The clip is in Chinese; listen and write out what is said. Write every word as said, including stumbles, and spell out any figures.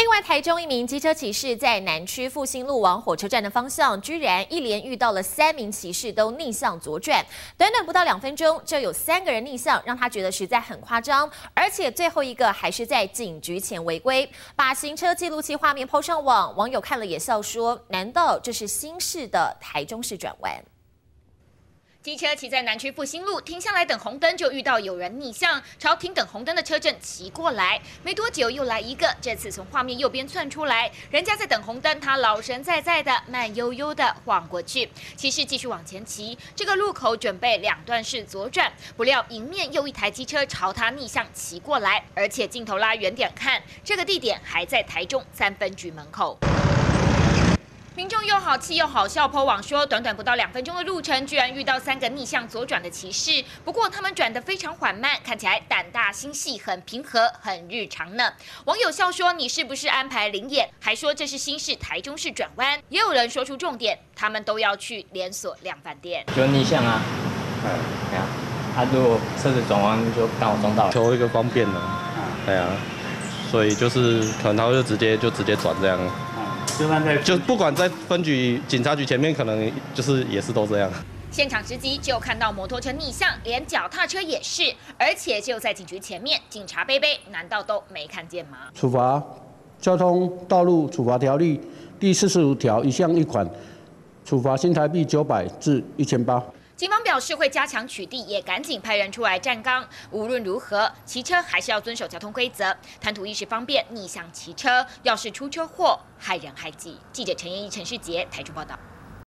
另外，台中一名机车骑士在南区复兴路往火车站的方向，居然一连遇到了三名骑士都逆向左转，短短不到两分钟，就有三个人逆向，让他觉得实在很夸张。而且最后一个还是在警局前违规，把行车记录器画面 po 上网，网友看了也笑说：难道这是新式的台中市转弯？ 机车骑在南区复兴路停下来等红灯，就遇到有人逆向朝停等红灯的车阵骑过来。没多久又来一个，这次从画面右边窜出来，人家在等红灯，他老神在在的慢悠悠的晃过去。骑士继续往前骑，这个路口准备两段式左转，不料迎面又一台机车朝他逆向骑过来，而且镜头拉远点看，这个地点还在台中三分局门口。 民众又好气又好笑，po 网说，短短不到两分钟的路程，居然遇到三个逆向左转的骑士。不过他们转得非常缓慢，看起来胆大心细，很平和，很日常呢。网友笑说：“你是不是安排灵演？”还说这是新式台中市转弯。也有人说出重点，他们都要去连锁量贩店。 就逆向啊，嗯，对啊，啊，如果车子转弯就刚好撞到了， 求一个方便的，对啊，所以就是可能他就直接就直接转这样。 就不管在分局、警察局前面，可能就是也是都这样。 现场直击就看到摩托车逆向，连脚踏车也是，而且就在警局前面，警察杯杯难道都没看见吗？ 处罚交通道路处罚条例第四十五条一项一款，处罚新台币九百至一千八。 警方表示会加强取缔，也赶紧派人出来站岗。无论如何，骑车还是要遵守交通规则，贪图一时方便逆向骑车，要是出车祸害人害己。记者陈彦一、陈世杰台中报道。